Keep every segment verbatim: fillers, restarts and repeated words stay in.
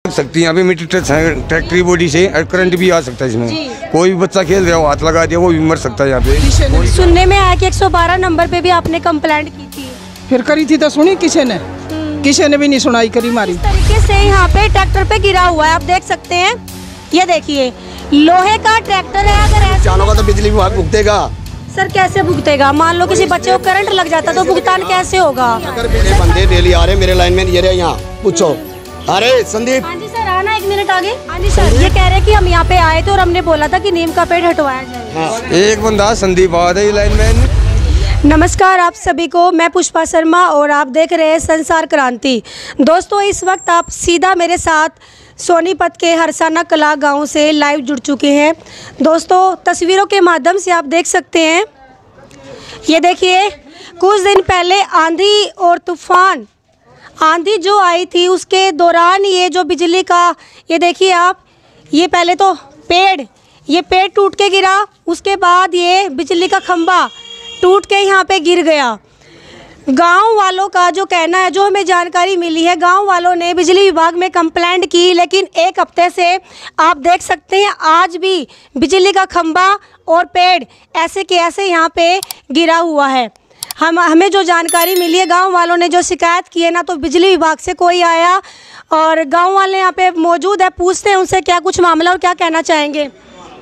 सकती है यहाँ पे मिट्टी ट्रैक्टरी बॉडी से करंट भी आ सकता है इसमें। कोई भी बच्चा खेल रहा हो हाथ लगा दिया वो भी मर सकता है यहाँ पे। सुनने में आया कि एक सौ बारह नंबर पे भी आपने कंप्लेंट की थी। फिर करी थी तो सुनी किसी ने? किसी ने भी नहीं सुनाई करी मारी। इस तरीके से यहाँ पे ट्रैक्टर पे गिरा हुआ है, आप देख सकते हैं। ये देखिए लोहे का ट्रैक्टर है। अगर चालों का तो बिजली विभाग भुगतेगा। सर कैसे भुगतेगा? मान लो किसी बच्चे को करंट लग जाता तो भुगतान कैसे होगा? अगर मेरे बंदे डेली आ रहे मेरे लाइन में ये रहे यहाँ पूछो। अरे संदीप। हाँ जी सर आना एक मिनट आगे। हाँ जी सर ये कह रहे कि हम यहाँ पे आए थे और हमने बोला था कि नीम का पेड़ हटवाया जाए। हाँ। एक बंदा संदीप आ रहा है लाइन में। नमस्कार आप सभी को, मैं पुष्पा शर्मा और आप देख रहे हैं संसार क्रांति। दोस्तों इस वक्त आप सीधा मेरे साथ सोनीपत के हरसाना कला गांव से लाइव जुड़ चुके हैं। दोस्तों तस्वीरों के माध्यम से आप देख सकते हैं, ये देखिए कुछ दिन पहले आंधी और तूफान आंधी जो आई थी उसके दौरान ये जो बिजली का, ये देखिए आप, ये पहले तो पेड़ ये पेड़ टूट के गिरा, उसके बाद ये बिजली का खंभा टूट के यहाँ पे गिर गया। गांव वालों का जो कहना है, जो हमें जानकारी मिली है, गांव वालों ने बिजली विभाग में कंप्लेंट की, लेकिन एक हफ्ते से आप देख सकते हैं आज भी बिजली का खंभा और पेड़ ऐसे के ऐसे यहाँ पे गिरा हुआ है। हम हमें जो जानकारी मिली है, गांव वालों ने जो शिकायत की है ना, तो बिजली विभाग से कोई आया और गाँव वाले यहाँ पे मौजूद है, पूछते हैं उनसे क्या कुछ मामला और क्या कहना चाहेंगे।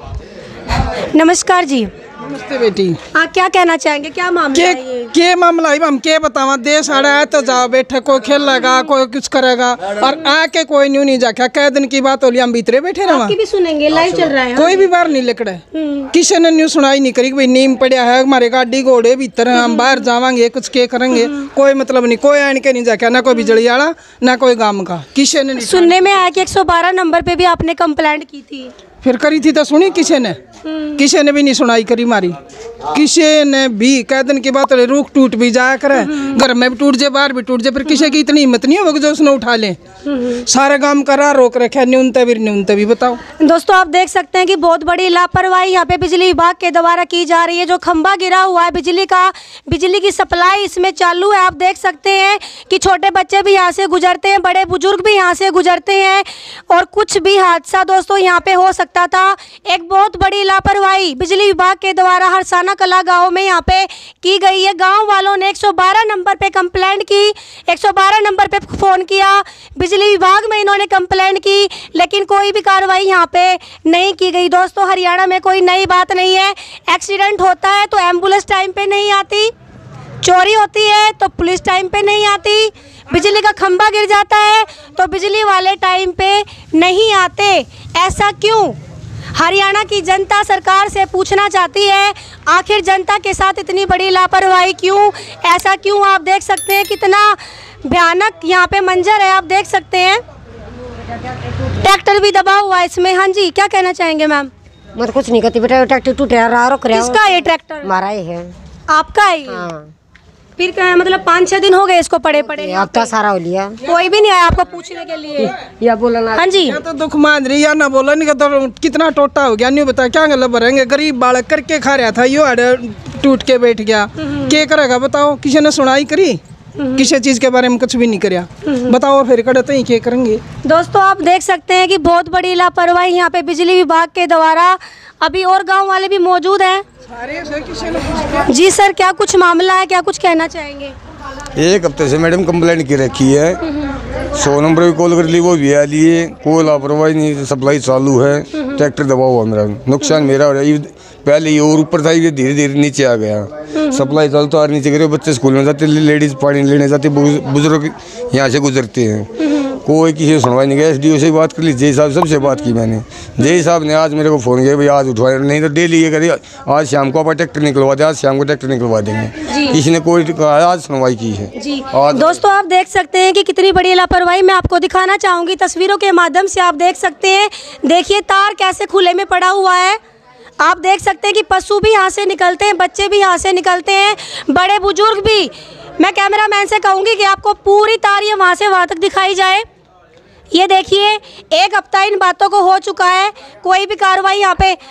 नमस्कार जी। नमस्ते बेटी। आप क्या कहना चाहेंगे, क्या मामला के, है ये? के मामला है हम के बतावा। देश आड़ा है तो जाओ बैठे, कोई खेलेगा कोई कुछ करेगा और आके कोई न्यू नहीं जाके कई दिन की बात होली हम भीतरे बैठे रहा। आपकी भी सुनेंगे, लाइव चल रहा है। कोई भी बाहर नहीं लिखड़ा, किसी ने न्यू सुनाई नहीं करी। भाई नीम पड़ा है हमारे गाड़ी घोड़े भीतर, हम बाहर जावांगे कुछ के करेंगे, कोई मतलब नहीं। कोई आन के नहीं जाके, ना कोई बिजली वाला ना कोई गाँव का, किसी ने। सुनने में आया कि एक सौ बारह नंबर पे भी आपने कंप्लेंट की थी। फिर करी थी तो सुनी किसी ने? किसी ने भी नहीं सुनाई करी मारी। किसी ने भी कई दिन की बात रूख टूट भी जाया करे, घर में भी टूट जाए बाहर भी टूट जाए, फिर किसी की इतनी हिम्मत नहीं होगी जो उसने उठा ले। सारे काम करा रोक रखे न्यूनतम भी न्यूनतम भी बताओ। दोस्तों आप देख सकते हैं कि बहुत बड़ी लापरवाही यहाँ पे बिजली विभाग के द्वारा की जा रही है। जो खंभा गिरा हुआ है बिजली का, बिजली की सप्लाई इसमें चालू है। आप देख सकते हैं कि छोटे बच्चे भी यहाँ से गुजरते हैं, बड़े बुजुर्ग भी यहाँ से गुजरते हैं और कुछ भी हादसा दोस्तों यहाँ पे हो सकता था। एक बहुत बड़ी लापरवाही बिजली विभाग के द्वारा हरसाना कला गांव में यहाँ पे की गई है। गांव वालों ने एक सौ बारह नंबर पे कंप्लेंट की, एक सौ बारह नंबर पे फ़ोन किया, बिजली विभाग में इन्होंने कंप्लेंट की, लेकिन कोई भी कार्रवाई यहाँ पे नहीं की गई। दोस्तों हरियाणा में कोई नई बात नहीं है। एक्सीडेंट होता है तो एम्बुलेंस टाइम पे नहीं आती, चोरी होती है तो पुलिस टाइम पे नहीं आती, बिजली का खंभा गिर जाता है तो बिजली वाले टाइम पे नहीं आते। ऐसा क्यों? हरियाणा की जनता सरकार से पूछना चाहती है, आखिर जनता के साथ इतनी बड़ी लापरवाही क्यों, ऐसा क्यों? आप देख सकते हैं कितना भयानक यहाँ पे मंजर है। आप देख सकते हैं ट्रैक्टर भी दबा हुआ है इसमें। हाँ जी क्या कहना चाहेंगे मैम? मैं तो कुछ नहीं कहती बेटा, ट्रैक्टर टूट रहा रोक रहा। किसका ये ट्रैक्टर? हमारा ही है। आपका है? हाँ। फिर क्या है, मतलब पाँच छह दिन हो गए इसको पड़े पड़े? अब तो सारा हो लिया, कोई भी नहीं आया आपको पूछने के लिए या बोला ना? हाँ जी या तो दुख मान रही या ना बोला नहीं तो कितना टोटा हो गया, नहीं बता क्या गलत भरेंगे। गरीब बालक करके खा रहा था, यो आड़े टूट के बैठ गया, क्या करेगा बताओ? किसी ने सुनाई करी? किसी चीज के बारे में कुछ भी नहीं करिया, बताओ फिर कड़ते ही क्या करेंगे। दोस्तों आप देख सकते हैं कि बहुत बड़ी लापरवाही यहाँ पे बिजली विभाग के द्वारा। अभी और गांव वाले भी मौजूद हैं। जी सर क्या कुछ मामला है, क्या कुछ कहना चाहेंगे? एक हफ्ते से मैडम कंप्लेंट की रखी है, सौ नंबर भी कॉल कर ली, वो भी आ लिए, कोई लापरवाही नहीं, सप्लाई चालू है। ट्रैक्टर दबा हुआ मेरा, नुकसान मेरा हो रहा है। पहले ये और ऊपर था, ये धीरे धीरे नीचे आ गया। सप्लाई चालू तो और नीचे गिरे, बच्चे स्कूल में जाते, लेडीज पानी लेने जाते, बुजुर्ग यहाँ से गुजरते हैं, कोई किसी से सुनवाई नहीं गया। एस डी ओ से बात कर ली, जय साहब सबसे बात की मैंने, जय साहब ने आज मेरे को फ़ोन किया भाई आज उठवाए, नहीं तो डेली ये करिए आज शाम को आप ट्रैक्टर निकलवा दें, आज शाम को ट्रैक्टर निकलवा देंगे। किसी ने कोई आज सुनवाई की है जी। दोस्तों आप देख सकते हैं कि कितनी बड़ी लापरवाही मैं आपको दिखाना चाहूँगी तस्वीरों के माध्यम से। आप देख सकते हैं, देखिए तार कैसे खुले में पड़ा हुआ है। आप देख सकते हैं कि पशु भी यहाँ से निकलते हैं, बच्चे भी यहाँ से निकलते हैं, बड़े बुजुर्ग भी। मैं कैमरामैन से कहूँगी कि आपको पूरी तार ये वहाँ से वहाँ तक दिखाई जाए। ये देखिए एक हफ्ता इन बातों को हो चुका है, कोई भी कार्रवाई यहाँ पे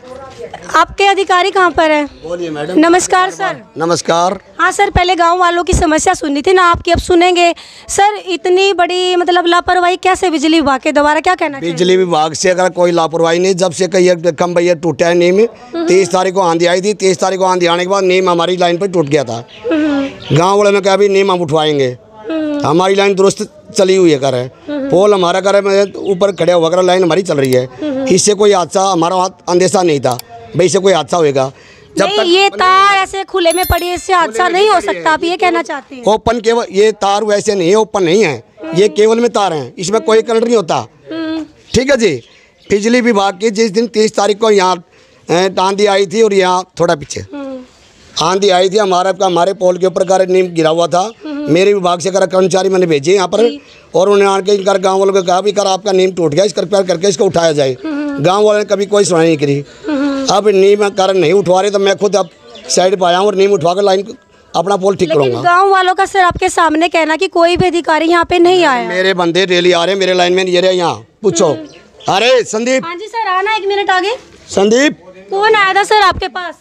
आपके अधिकारी कहाँ पर है? बोलिए मैडम। नमस्कार सर। नमस्कार। हाँ सर, पहले गांव वालों की समस्या सुननी थी ना आपकी, अब सुनेंगे। सर इतनी बड़ी मतलब लापरवाही कैसे बिजली विभाग के द्वारा, क्या कहना चाहिए? बिजली विभाग से अगर कोई लापरवाही नहीं, जब से कई कम भैया टूटा है नीम, तेईस तारीख को आंधी आई थी, तेईस तारीख को आंधी आने के बाद नीम हमारी लाइन पर टूट गया था। गाँव वाले ने कहा भी नीम हम उठवाएंगे, हमारी लाइन दुरुस्त चली हुई है कर है, पोल हमारा कर है ऊपर खड़े हुआ कर, लाइन हमारी चल रही है। इससे कोई हादसा हमारा हाथ अंदेशा नहीं था भाई इससे कोई हादसा होएगा। जब नहीं, तक ये तार ऐसे खुले में पड़ी है, इससे हादसा नहीं हो सकता, आप ये कहना चाहते हैं? ओपन केवल ये तार वैसे नहीं है, ओपन नहीं है, ये केवल में तार हैं, इसमें कोई करंट नहीं होता। ठीक है जी। बिजली विभाग की जिस दिन तीस तारीख को यहाँ आंधी आई थी और यहाँ थोड़ा पीछे आंधी आई थी, हमारा हमारे पोल के ऊपर का नीम गिरा हुआ था। मेरे विभाग से कर कर्मचारी मैंने भेजे यहाँ पर और उन्होंने आके कर गाँव वालों को कहा भी कर आपका नीम टूट गया, इस कृपया करके इसको उठाया जाए। गाँव वालों ने कभी कोई सुनाई नहीं करी। अब नीम कारण नहीं उठवा रहे तो मैं खुद अब साइड पर आया हूँ और नीम उठवा कर लाइन अपना पोल ठीक करूँगा। गाँव वालों का सर आपके सामने कहना कि कोई भी अधिकारी यहाँ पे नहीं आया। मेरे बंदे रैली आ रहे, मेरे लाइन में ये रहे, यहाँ पूछो। अरे संदीप। हाँ जी सर, आना एक मिनट आगे। संदीप कौन आया था सर आपके पास?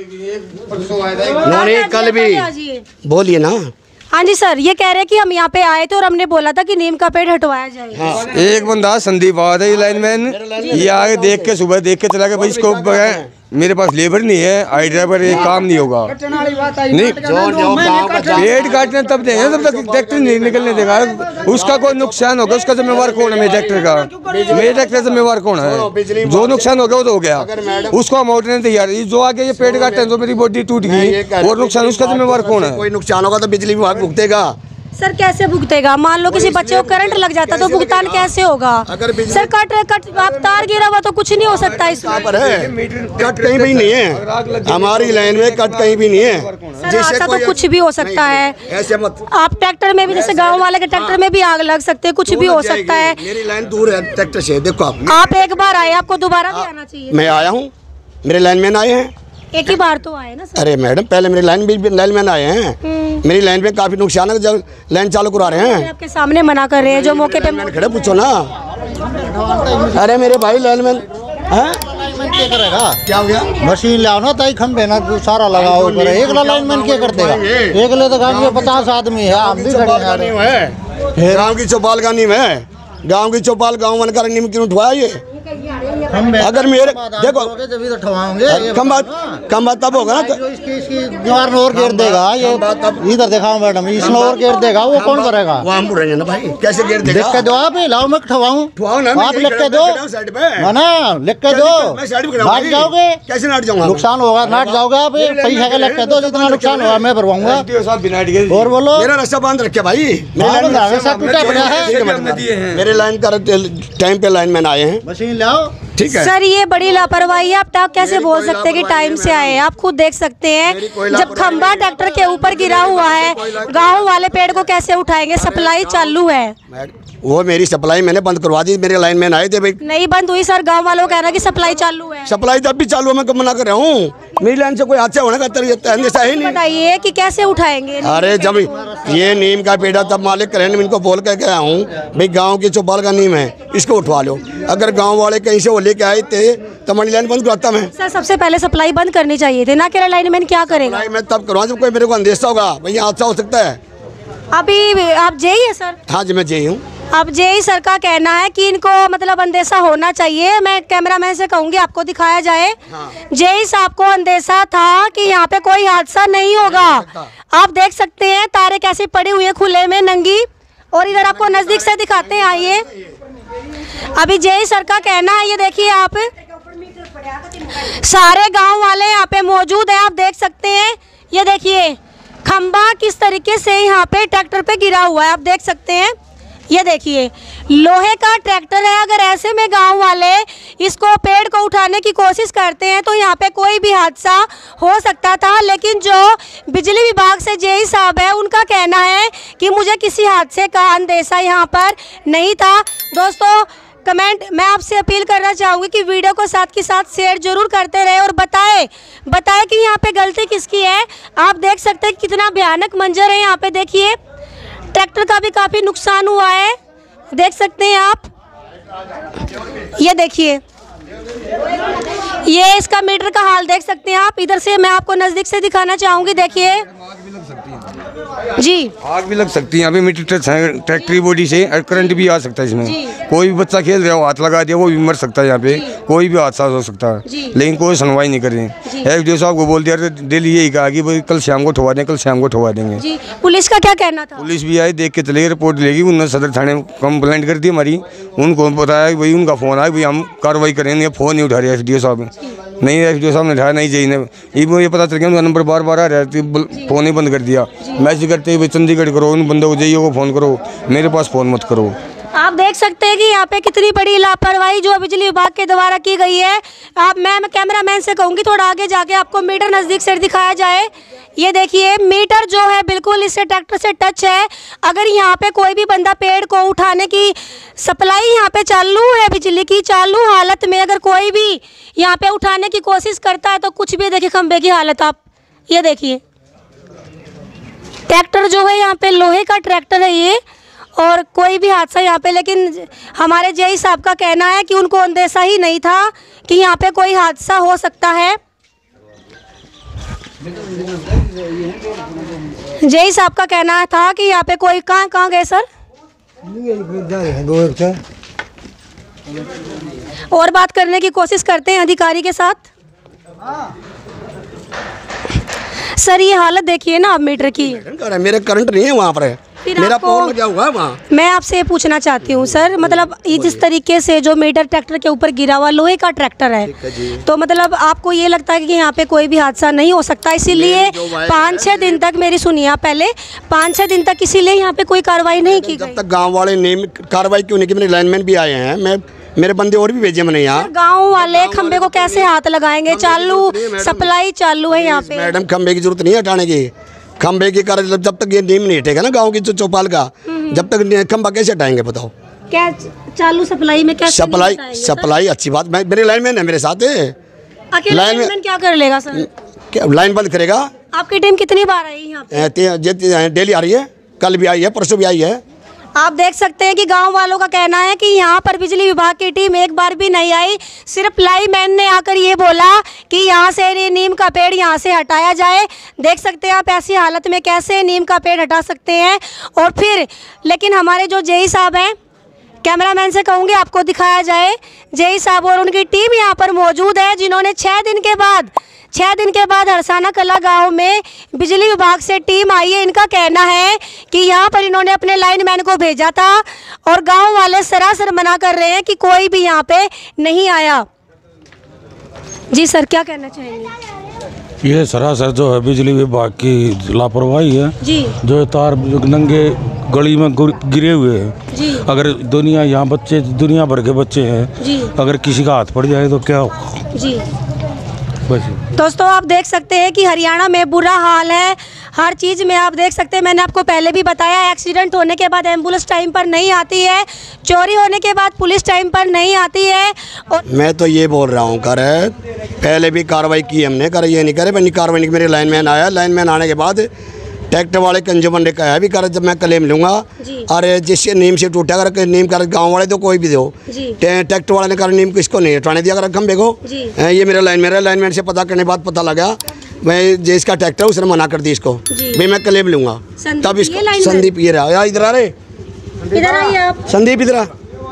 उन्होंने कल भी बोलिए ना। हाँ जी सर, ये कह रहे हैं कि हम यहाँ पे आए थे और हमने बोला था कि नीम का पेड़ हटवाया जाए। हाँ। एक बंदा संदीप आ रहा है लाइनमैन, ये आगे देख के सुबह देख के चला गया भाई इसको मेरे पास लेबर नहीं है, आई ड्राइवर, ये काम नहीं होगा। नहीं पेड़ काटने तब देंगे तब तक ट्रैक्टर नहीं निकलने देगा। उसका कोई नुकसान होगा उसका जिम्मेवार कौन है? मेरे ट्रैक्टर का, मेरे ट्रैक्टर जिम्मेवार कौन है? जो नुकसान हो गया वो तो हो गया, उसको हम उठने तैयार। जो आगे ये पेड़ काटते हैं जो मेरी बॉडी टूट गई और नुकसान, उसका जिम्मेवार कौन है? कोई नुकसान होगा तो बिजली विभाग भुगतेगा। सर कैसे भुगतेगा? मान लो किसी बच्चे को करंट लग जाता तो भुगतान कैसे होगा? सर कट कट आप तार गिरा हुआ तो कुछ नहीं हो सकता इसमें। पर है कट कहीं भी नहीं है, हमारी लाइन में कट कहीं भी नहीं है। सर हादसा तो कुछ भी हो सकता है, ऐसे मत। आप ट्रैक्टर में भी, जैसे गांव वाले के ट्रैक्टर में भी आग लग सकते है, कुछ भी हो सकता है। मेरी लाइन दूर है ट्रैक्टर से, देखो आप। आप एक बार आए, आपको दोबारा भी आना चाहिए। मैं आया हूँ, मेरे लाइन मैन आए हैं। एक ही बार तो आए ना सर। अरे मैडम पहले मेरी लाइन भी लाइन मैन आए हैं, मेरी लाइन में काफी नुकसान है जब लाइन चालू करा रहे हैं। आपके सामने मना कर रहे हैं जो मौके पे मैंने खड़े पूछो ना। अरे मेरे भाई लाइन मैन क्या करेगा? क्या हो गया? मशीन लाओ ना ताई खंभे ना सारा लगाओ ऊपर। एक लाइनमैन क्या कर देगा? एक ले तो गाँव में पचास आदमी है, हम भी खड़े हैं। गाँव की चौपाल का नीम है, गाँव की चौपाल गाँव मन का नीम क्यों उठवाया ये? अगर मेरे देखो खंबा खंबा तब होगा ना, इसकी इसकी दीवार में और घेर देगा। ये इधर दिखाओ मैडम, इसमें और घेर देगा, वो कौन करेगा? वो हम रहे हैं ना भाई, कैसे घेर देगा? लिख के दो आप, लाओ मैं ठवाऊं, आप लिख के दो ना, लिख के दो। नाट जाओगे? कैसे नाट जाऊंगा? नुकसान होगा, नाट जाओगे आप। पैसा का लिख के दो, जितना नुकसान होगा मैं भरवाऊंगा। और बोलो मेरा रास्ता बांध रखे भाई, टूटा पड़ा है। मेरे लाइन का टाइम पे लाइन मैन आए हैं, मशीन लाओ। ठीक है सर, ये बड़ी लापरवाही है। आप टाक कैसे बोल सकते हैं कि टाइम से आए? आप खुद देख सकते हैं जब खंबा ट्रैक्टर के ऊपर गिरा हुआ है, गांव वाले पेड़ को कैसे उठाएंगे? सप्लाई चालू है। वो मेरी सप्लाई मैंने बंद करवा दी, मेरे लाइन मैन आए थे भाई। नहीं बंद हुई सर, गांव वालों को कहना कि सप्लाई चालू है। सप्लाई तब भी चालू है, मैं कब मना कर रहा हूँ? मेरी लाइन से कोई हादसा होने का अंदेशा ही नहीं। बताइए कि कैसे उठाएंगे? अरे जब ये नीम का पेड़ तब मालिक करें, इनको बोल कर गया हूँ भाई गाँव की चौपाल का नीम है, इसको उठवा लो। अगर गाँव वाले कहीं से वो लेके आए थे तो हमारी लाइन बंद कराता मैं। सर सबसे पहले सप्लाई बंद करनी चाहिए थी ना, कि लाइन मैन क्या करेगा? मैं तब करवा जब कोई मेरे को अंदेशा होगा भाई हादसा हो सकता है। अभी आप जेई है सर? हाँ जी मैं जेई हूँ। अब जेई सर का कहना है कि इनको मतलब अंदेशा होना चाहिए। मैं कैमरामैन से कहूंगी आपको दिखाया जाए। हाँ। जेई साहब को अंदेशा था कि यहाँ पे कोई हादसा नहीं होगा। आप देख सकते हैं तारे कैसी पड़ी हुई है खुले में नंगी, और इधर आपको नजदीक से दिखाते हैं। आइए, अभी जेई सर का कहना है, ये देखिए आप, सारे गाँव वाले यहाँ पे मौजूद है, आप देख सकते हैं। ये देखिए खंबा किस तरीके से यहाँ पे ट्रैक्टर पे गिरा हुआ है, आप देख सकते हैं। ये देखिए लोहे का ट्रैक्टर है। अगर ऐसे में गांव वाले इसको पेड़ को उठाने की कोशिश करते हैं तो यहाँ पे कोई भी हादसा हो सकता था, लेकिन जो बिजली विभाग से जेई साहब है उनका कहना है कि मुझे किसी हादसे का अंदेशा यहाँ पर नहीं था। दोस्तों कमेंट मैं आपसे अपील करना चाहूँगी कि वीडियो को साथ के साथ शेयर जरूर करते रहे और बताएं बताएं कि यहाँ पे गलती किसकी है। आप देख सकते हैं कितना भयानक मंजर है यहाँ पे। देखिए ट्रैक्टर का भी काफ़ी नुकसान हुआ है, देख सकते हैं आप। ये देखिए ये इसका मीटर का हाल देख सकते हैं आप। इधर से मैं आपको नजदीक से दिखाना चाहूंगी, देखिए जी, आग भी लग सकती है यहाँ पे। मीटर टच है ट्रैक्टरी बॉडी से, और करंट भी आ सकता है इसमें। कोई भी बच्चा खेल रहा हो, हाथ लगा दिया, वो भी मर सकता है यहाँ पे। कोई भी हादसा हो सकता है, लेकिन कोई सुनवाई नहीं कर रहे। एफ डी ओ साहब को बोल दिया, डेली यही कहा कि भाई कल शाम को ठवा दें, कल शाम को ठवा देंगे। जी, पुलिस का क्या कहना था? पुलिस भी आई, देख के चले गई, रिपोर्ट लेगी। उन्होंने सदर थाने कंप्लेंट कर दी हमारी। उनको बताया भाई, उनका फोन आया भाई हम कार्रवाई करेंगे। फोन नहीं उठा रहे एफ डी ओ साहब, नहीं एफ डी ओ साहब ने उठाया, नहीं जी ने। ये पता चल गया उनका नंबर बार बार आ रहा है, फोन ही बंद कर दिया। मैसेज करते हुए चंडीगढ़ करो, उन बंदों को जाइए को फ़ोन करो, मेरे पास फ़ोन मत करो। आप देख सकते हैं कि यहाँ पे कितनी बड़ी लापरवाही जो बिजली विभाग के द्वारा की गई है। आप मैं, मैं कैमरामैन से कहूँगी थोड़ा आगे जाके आपको मीटर नज़दीक से दिखाया जाए। ये देखिए मीटर जो है बिल्कुल इससे ट्रैक्टर से टच है। अगर यहाँ पे कोई भी बंदा पेड़ को उठाने की सप्लाई यहाँ पे चालू है, बिजली की चालू हालत में अगर कोई भी यहाँ पे उठाने की कोशिश करता है तो कुछ भी देखिए खंबे की हालत। आप ये देखिए ट्रैक्टर जो है यहाँ पे लोहे का ट्रैक्टर है ये, और कोई भी हादसा यहाँ पे, लेकिन हमारे जेई साहब का कहना है कि उनको अंदेशा ही नहीं था कि यहाँ पे कोई हादसा हो सकता है। जेई साहब का कहना था कि यहाँ पे कोई, कहाँ कहाँ गए सर? और बात करने की कोशिश करते हैं अधिकारी के साथ। सर ये हालत देखिए ना आप मीटर की। मेरे करंट नहीं है वहाँ पर, मेरा पोल क्या हुआ वहाँ। मैं आपसे ये पूछना चाहती हूँ सर, मतलब ये जिस तरीके से जो मीटर ट्रैक्टर के ऊपर गिरा हुआ लोहे का ट्रैक्टर है, है तो मतलब आपको ये लगता है कि यहाँ पे कोई भी हादसा नहीं हो सकता, इसीलिए पाँच छः दिन तक, मेरी सुनिए आप पहले, पाँच छः दिन तक इसीलिए यहाँ पे कोई कार्रवाई नहीं की गई। जब तक गाँव वाले ने कार्रवाई क्यों नहीं की? मेरे लाइनमैन भी आए हैं, मैं मेरे बंदे और भी भेजे मैंने यहाँ। गांव वाले खंबे को कैसे हाथ लगाएंगे? चालू सप्लाई चालू है यहाँ पे। मैडम खंबे की जरूरत नहीं है हटाने की। खंबे की कार्य जब तक ये नीम नहीं हटेगा ना गांव की जो चौपाल का, जब तक खंबा कैसे हटाएंगे बताओ? क्या चालू सप्लाई में क्या सप्लाई सप्लाई अच्छी बात, मैं मेरे लाइनमैन है मेरे साथ है। अकेला लाइनमैन क्या कर लेगा सर? क्या लाइन बंद करेगा? आपकी टीम कितनी बार आई यहाँ पे? डेली आ रही है, कल भी आई है, परसों भी आई है। आप देख सकते हैं कि गांव वालों का कहना है कि यहाँ पर बिजली विभाग की टीम एक बार भी नहीं आई। सिर्फ लाइनमैन ने आकर ये बोला कि यहाँ से नीम का पेड़ यहाँ से हटाया जाए। देख सकते हैं आप ऐसी हालत में कैसे नीम का पेड़ हटा सकते हैं। और फिर लेकिन हमारे जो जेई साहब हैं, कैमरामैन से कहूँगी आपको दिखाया जाए, जेई साहब और उनकी टीम यहाँ पर मौजूद है, जिन्होंने छः दिन के बाद छः दिन के बाद हरसाना कला गांव में बिजली विभाग से टीम आई है। इनका कहना है कि यहाँ पर इन्होंने अपने लाइनमैन को भेजा था और गांव वाले सरासर मना कर रहे हैं कि कोई भी यहाँ पे नहीं आया। जी सर, क्या कहना चाहेंगे? ये सरासर जो है बिजली विभाग की लापरवाही है जी। जो तार जो नंगे गली में गिरे हुए हैं जी। अगर दुनिया यहाँ बच्चे, दुनिया भर के बच्चे हैं जी, अगर किसी का हाथ पड़ जाए तो क्या होगा जी। दोस्तों आप देख सकते हैं कि हरियाणा में बुरा हाल है हर चीज़ में। आप देख सकते हैं, मैंने आपको पहले भी बताया, एक्सीडेंट होने के बाद एम्बुलेंस टाइम पर नहीं आती है, चोरी होने के बाद पुलिस टाइम पर नहीं आती है। और मैं तो ये बोल रहा हूँ कर पहले भी कार्रवाई की हमने, कर ये नहीं करे मैंने कार्रवाई नहीं। मेरे लाइनमैन आया, लाइनमैन आने के बाद ट्रैक्टर वाले कंज्यूमर ने कहा भी कर जब मैं क्लेम लूँगा, अरे जिससे नीम से टूटा कर नीम कर गांव वाले तो कोई भी दो, ट्रैक्टर वाले ने कहा नीम किसको नहीं हटाने दिया कर खंबे को। ये मेरा लाइन मेरा लाइनमैन से पता करने बाद पता लगा मैं जिसका ट्रैक्टर उसने मना कर दी इसको, भाई मैं क्लेम लूँगा। तब इसको संदीप ये रहा, इधर आ रहे, इधर आइए आप। संदीप इधर आ,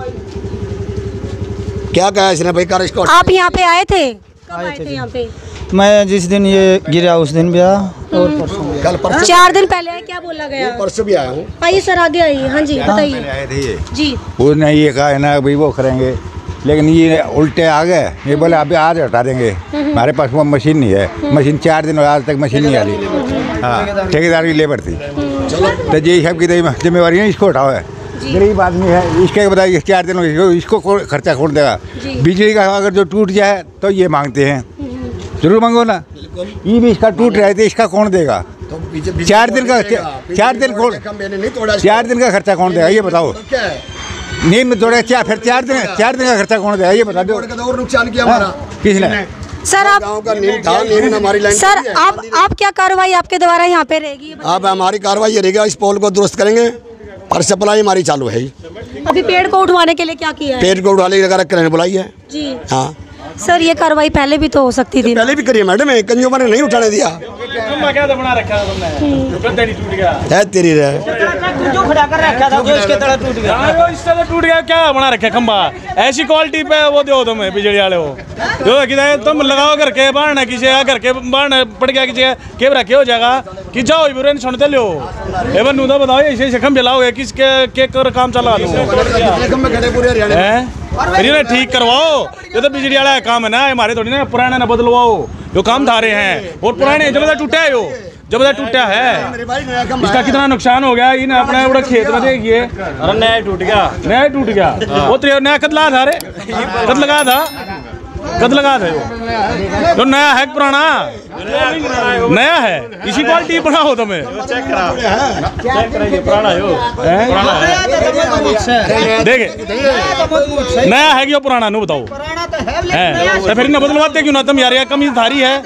क्या कहा इसने भाई कर इसको। आप यहाँ पे आए थे? कब आए थे यहाँ पे? मैं जिस दिन ये गिरा उस दिन भी आया और परसों कल परसों चार दिन पहले। क्या बोला गया? परसों भी आया हूँ। आइए सर आगे आइए। हाँ जी बताइए जी। उसने ये कहा है ना भाई वो करेंगे, लेकिन ये उल्टे आ गए, ये बोले अभी आज हटा देंगे, हमारे पास वो मशीन नहीं है। मशीन चार दिन आज तक मशीन नहीं आ रही। हाँ, ठेकेदार की लेबर थी, तो जी सब की जिम्मेवारी है, इसको उठाओ है, गरीब आदमी है, इसके बताइए चार दिन इसको खर्चा कौन देगा? बिजली का अगर जो टूट जाए तो ये मांगते हैं, जरूर मांगो ना। ये भी इसका टूट रहा है तो इसका कौन देगा? तो चार दिन का चार दिन कौन चार दिन का खर्चा कौन देगा ये बताओ? नींद में तोड़े चार फिर चार दिन चार दिन का खर्चा कौन देगा ये बता दो? नुकसान किया हमारा किसने? सर आप हमारी लाइन सर आप आप क्या कार्रवाई आपके द्वारा यहाँ पे रहेगी? अब हमारी कार्रवाई ये रहेगा, इस पोल को दुरुस्त करेंगे और सप्लाई हमारी चालू है। अभी पेड़ को उठवाने के लिए क्या किया है? पेड़ को उठवाने के लिए बुलाई है जी। हाँ, सर ये कार्रवाई पहले भी तो हो सकती थी ना। पहले भी करिए मैडम, कंज्यूमर ने नहीं उठाने दिया बना रखा है तुमने, टूट गया है तेरी रे जो खड़ा कर रखा था, जो इसके तरह टूट गया, इससे तो टूट गया। क्या बना रखा खंबा, ऐसी क्वालिटी पे वो दो तुम्हें बिजली वाले हो जो कि तुम लगाओ करके बाढ़ किसी घर के बाढ़ पड़ गया किसी के रखे हो जाएगा कि जाओ बुरे सुनते लो एवं नू तो बताओ ऐसे ऐसे खंबे लाओगे किसके के कर काम चला लो फिर ठीक करवाओ। ये तो बिजली वाला काम है ना, हमारे थोड़ी ना पुराने ना बदलवाओ, जो काम धारे हैं और पुराने जब टूटा है, यो जब टूटा है इसका कितना नुकसान हो गया। इन अपने बड़ा खेत में देखिए, अरे नया टूट गया, नया टूट गया वो तो नया कद लगा था, अरे कद लगा था, कद लगा था तो नया है पुराना, नया है, इसी क्वालिटी बनाओ तुम्हें चेक कराइए, पुराना देखे नया है कि पुराना नु बताओ है तो फिर न बदलवाते क्यों ना तुम यार, कमी थारी है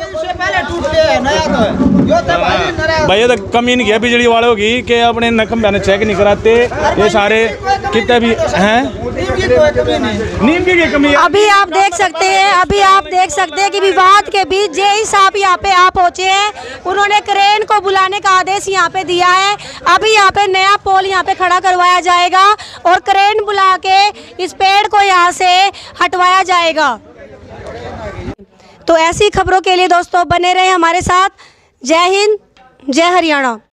भाई। ये तो कमी नहीं है बिजली वालों की कि अपने नकम मैंने चेक नहीं कराते, ये सारे कितने भी हैं नीम की कमी है। अभी आप देख सकते हैं, अभी आप देख सकते हैं कि विवाद के बीच जेई साहब यहाँ पे आ पहुंचे हैं, उन्होंने क्रेन को बुलाने का आदेश यहाँ पे दिया है। अभी यहाँ पे नया पोल यहाँ पे खड़ा करवाया जाएगा और क्रेन बुला के इस पेड़ को यहाँ से हटवाया जाएगा। तो ऐसी खबरों के लिए दोस्तों बने रहे हमारे साथ। जय हिंद, जय हरियाणा।